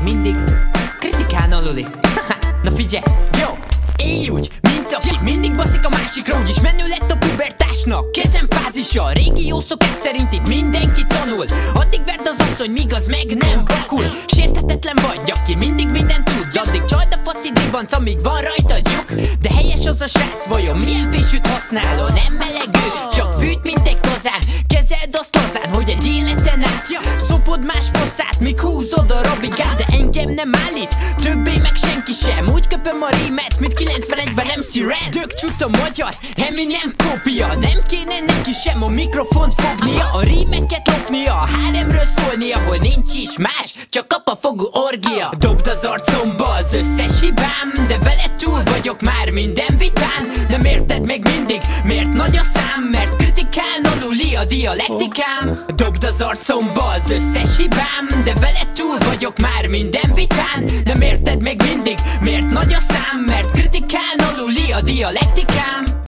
mindig kritikán aluli. Na figyelj, jó! Élj úgy, mint aki mindig baszik a másikra, úgyis menő lett a pubertásnak. Kezem fázisa, régi jó szokás szerint itt mindenki tanul. Addig verd az asszony, míg az meg nem vakul. Sérthetetlen vagy, aki mindig mindent tud. Addig csald a faszi dibanc, amíg van rajta lyuk. De helyes az a srác, vajon milyen fésűt használó? Nem melegő, csak fűt, mint egy kazán. Kezeld azt lazán, hogy egy életen át szopod más fosszát, míg húzod a rabigát. De engem nem állít, többé meg senki sem. Úgy köpöm a rímet, mint 91-ben MC Ren. Dögcsút a magyar, Eminem kópia. Nem kéne neki sem a mikrofont fognia, a rímeket lopnia, a HRM-ről szólnia, hogy nincs is más, csak kapafogó orgia. Dobd az arcomba az összes hibám, de veled túl vagyok már minden vitán. Nem érted még mindig, miért nagy a szám? Mert kritikán aluli a dialektikám. Dobd az arcomba az összes hibám, de veled túl vagyok már minden vitán. Nem érted még mindig, miért nagy a szám? Mert kritikán aluli a dialektikám.